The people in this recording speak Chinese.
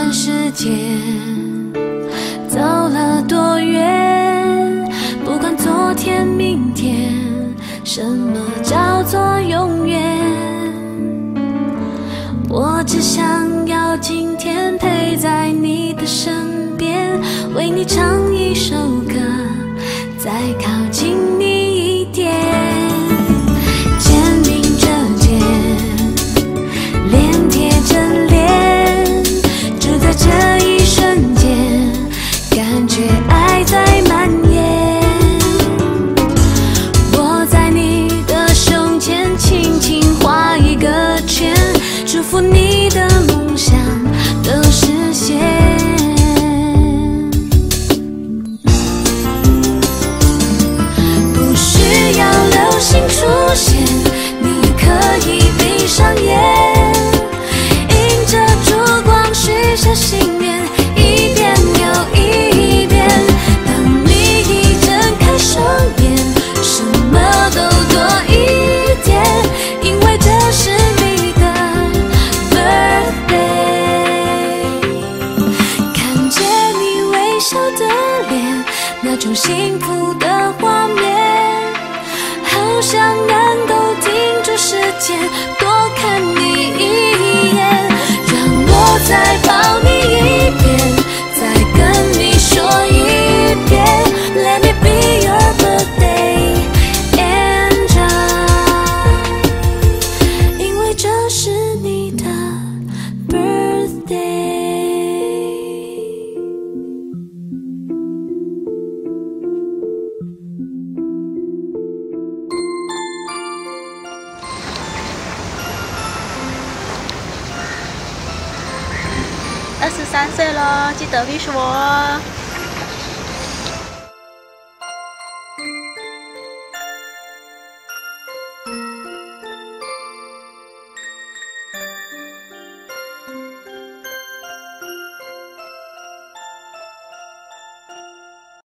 看时间走了多远，不管昨天明天，什么叫做永远？我只想要今天陪在你的身边，为你唱一首歌，再靠近你一点，肩并着肩，脸贴着脸，就在这一瞬间，感觉爱在蔓延。我在你的胸前轻轻画一个圈，祝福你的梦想都实现。不需要流星出现，你可以闭上眼，迎着烛光许下心愿，一遍又一遍。当你一睁开双眼，什么都多一点，因为这是你的 birthday。 看见你微笑的脸，那种幸福的画面，好想能够停住时间，多看你一眼，让我再抱你一遍，再跟你说一遍 Let me be your birthday angel， 因为这是你的 birthday。 23岁了，记得秘书我哦。